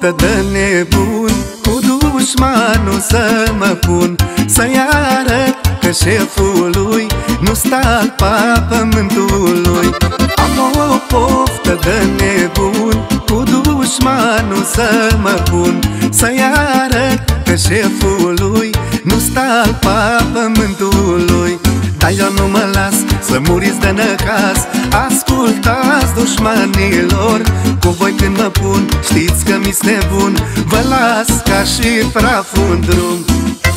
poftă de nebun, cu dușmanul să mă pun, să-i arăt că șeful lui nu stă alpa pământului. Am o poftă de nebun, cu dușmanul să mă pun, să-i arăt că șeful lui nu stă alpa pământului. Dar eu nu mă las să muriți de năcaz, ascultați dușmanilor, cu voi când mă pun știți că mi-s nebun, vă las ca și praful în drum.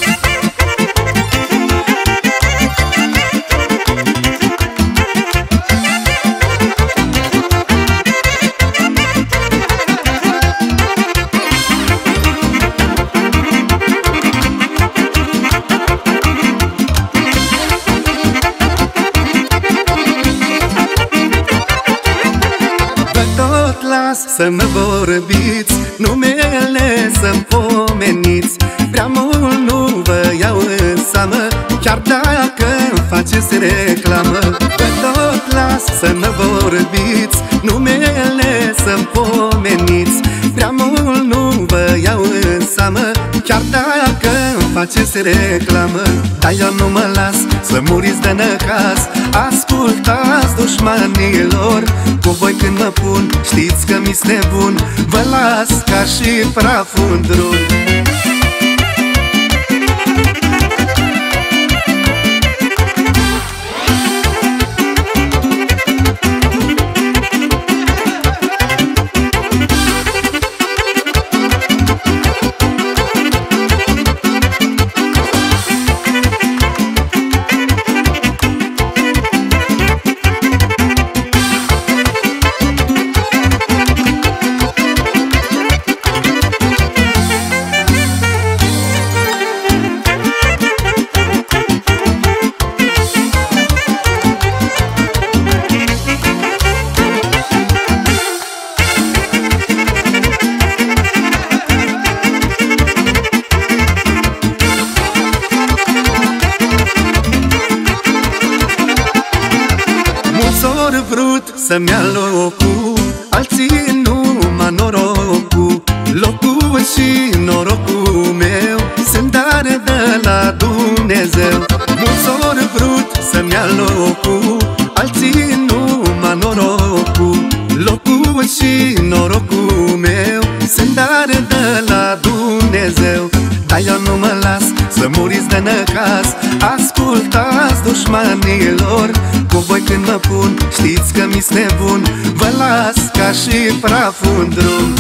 Să mă vorbiți, numele să-mi pomeniți, prea mult nu vă iau în seamă, chiar dacă îmi faceți reclamă. Vă tot las să mă vorbiți, numele să-mi pomeniți, prea mult nu vă iau în seamă, chiar dacă îmi faceți reclamă. Dar eu nu mă las să muriți de năcaz, ascultați dușmanilor, cu voi când mă pun știți că mi-s nebun, vă las ca și praful în drum. Vrut să-mi ia locul, alții numai norocul, locul și norocul meu sunt dare de la Dumnezeu. Mulți ori vrut să-mi ia locul, alții numai norocul, locul și norocul meu sunt dare de la Dumnezeu. Dar eu nu mă las să muriți de năcaz, ascultați dușmanilor, cu voi când mă pun știți că mi-s nebun, vă las ca și praful în drum.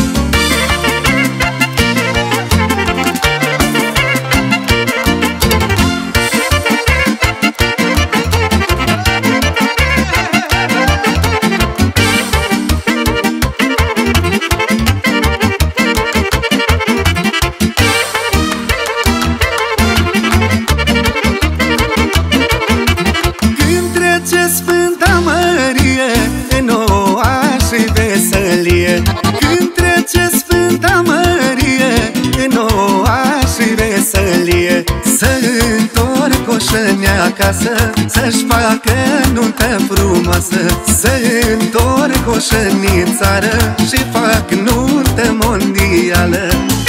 Sfânta Mărie, în oaș și veselie, când trece Sfânta Mărie, în oaș și veselie, să întorc oșănea acasă, să-și facă nuntă frumoasă. Să întorc oșănii în țară și fac nuntă mondială.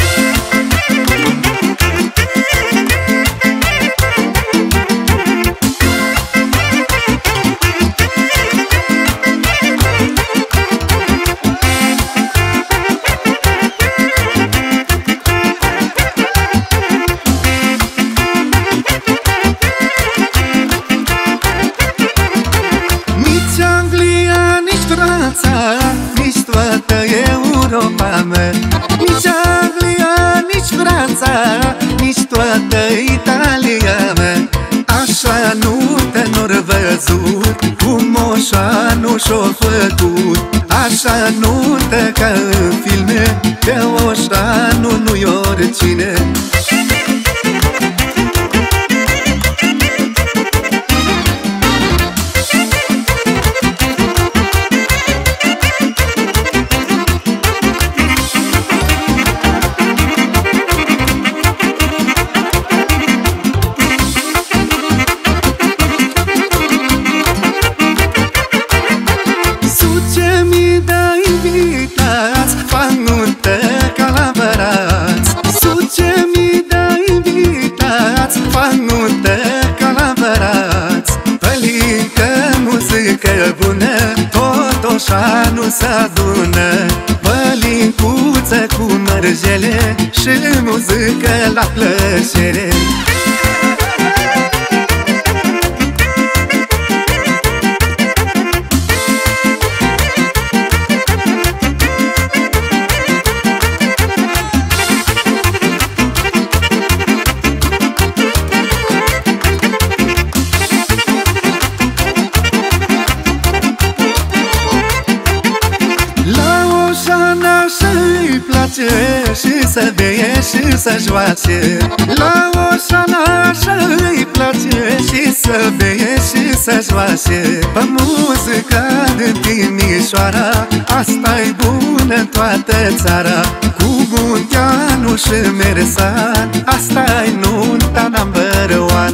Nici toată Europa mea, nici Anglia, nici Franța, nici toată Italia mea, așa nuntă n-or văzut, cum moșanu și-o făcut. Așa nuntă ca în filme, că oșanu nu-i oricine. Suce-mi de invitați, fac nuntă ca la nuntă ca la bărați. Pălincă, muzică bună, Totoșa nu s-adună. Pălincuță cu mărgele și muzică la plăcere. Și să beie și să joace. La Oșana așa îi place și să beie și să joace. Pe muzica din Timișoara, asta-i bună în toată țara. Cu Munteanu și Mersan, asta-i nunta number one.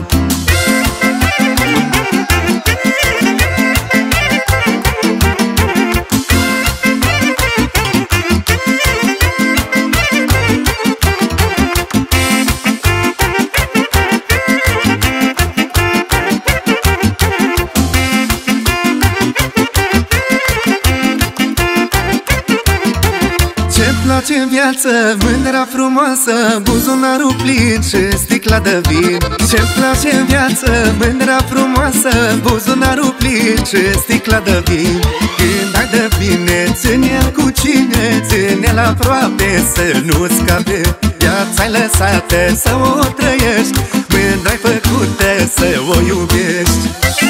Ce viață, mândra frumoasă, buzunarul plin și sticla de vin. Ce-mi place în viață, mândra frumoasă, buzunarul plin și sticla de vin. Când ai de bine, ține-l cu cine, ține-l aproape să nu scape. Viața-i lăsată să o trăiești, mândra-i făcută să o iubești.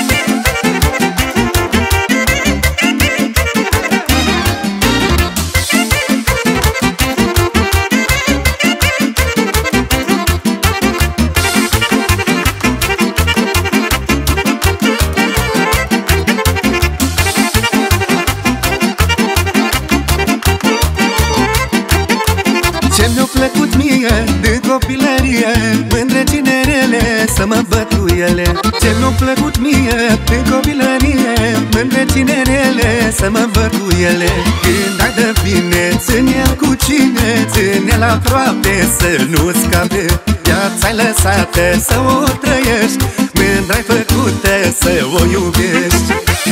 Ce-mi-a plăcut mie din copilărie, mândre cinerele să mă băt cu ele. Ce-mi-a plăcut mie din copilărie, mândre cinerele să mă băt cu ele. Când ai de bine, ține-l cu cine, ține-l aproape să nu scape. Viața-i lăsată să o trăiești, mândra-i făcută să o iubești.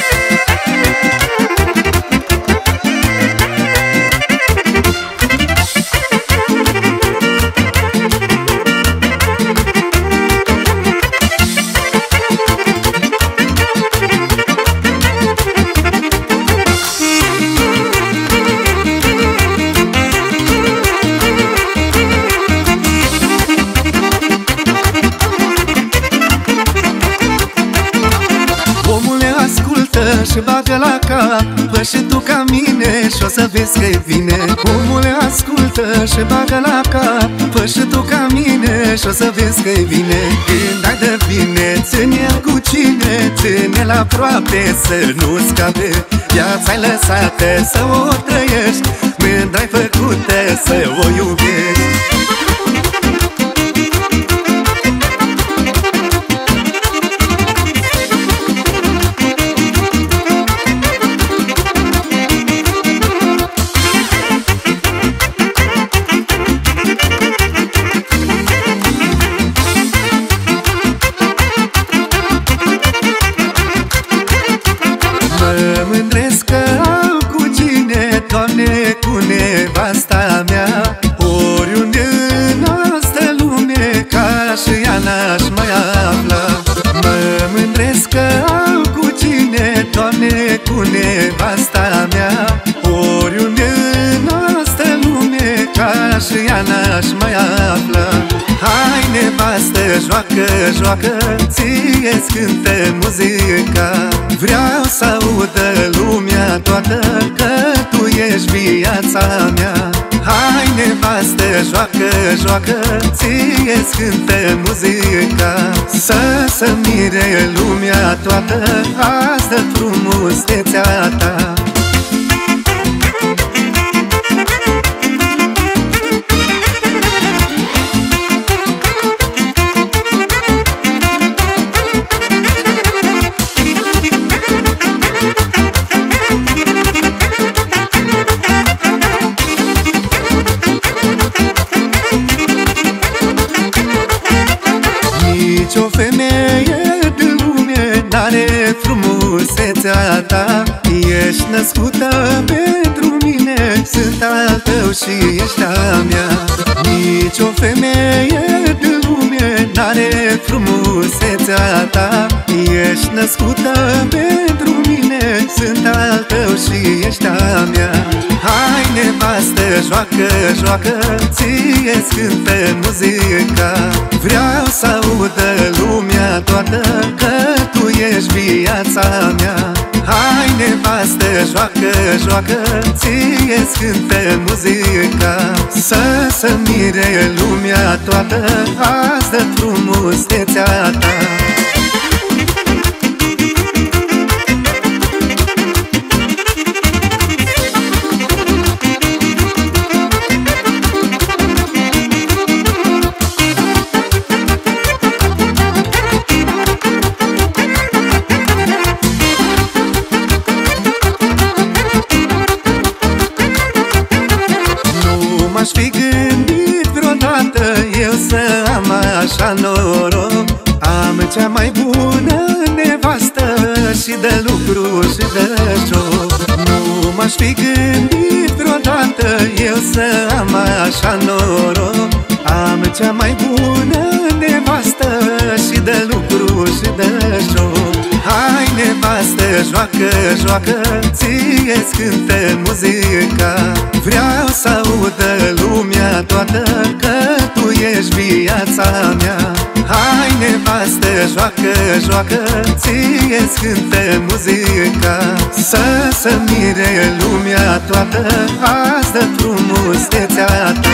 Și bagă la cap, fă și tu ca mine și o să vezi că-i vine. Omule, ascultă și bagă la cap, fă și tu ca mine și o să vezi că-i vine. Când ai de bine, ține-l cu cine, ține-l aproape să nu scape. Viața-i lăsată să o trăiești, mândra-i făcută să o iubești. Doamne, cu nevasta mea, oriunde în asta lume, ca și ea n-aș mai afla. Mă mândresc că am cu cine, Doamne, cu nevasta mea, oriunde în asta lume, ca și ea n-aș mai afla. Hai, nevastă, joacă, joacă, ție-ți cântă muzica. Vreau să audă lumea toată că tu ești viața mea. Hai, nevastă, joacă, joacă, ție-ți cântă muzica. Să se mire lumea toată azi de frumusețea ta. Nici o femeie din lume n-are frumusețea ta. Ești născută pentru mine, sunt al tău și ești a mea. Nici o femeie din lume n-are frumusețea ta. Ești născută pentru mine, sunt al tău și ești a mea. Hai nevastă, joacă, joacă, ție-ți cântă muzica. Vreau să audă lumea toată că tu ești viața mea. Hai nevastă, joacă, joacă, ție-ți cântă muzica. Să se mire lumea toată azi de frumusețea ta. M-aș fi gândit vreodată eu să am așa noroc. Am cea mai bună nevastă și de lucru și de joc. Nu m-aș fi gândit vreodată eu să am așa noroc. Am cea mai bună nevastă și de lucru și de joc. Hai nevastă, joacă, joacă, ție-ți cântă muzica. Vreau să audă lumea toată că tu ești viața mea. Hai nevastă, joacă, joacă, ție-ți cântă muzica. Să se mire lumea toată azi de frumusețea ta.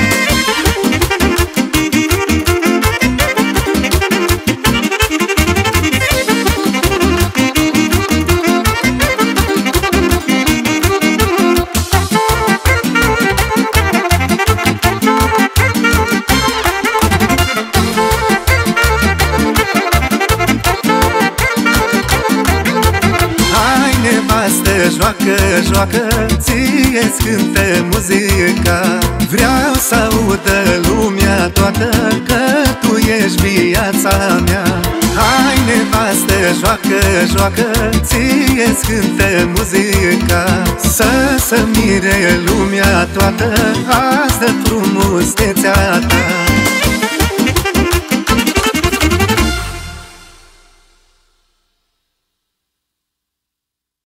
Joacă, joacă, ție-ți cântă muzica. Vreau să audă lumea toată că tu ești viața mea. Hai nevastă, joacă, joacă, ție-ți cântă muzica. Să se mire lumea toată azi de frumusețea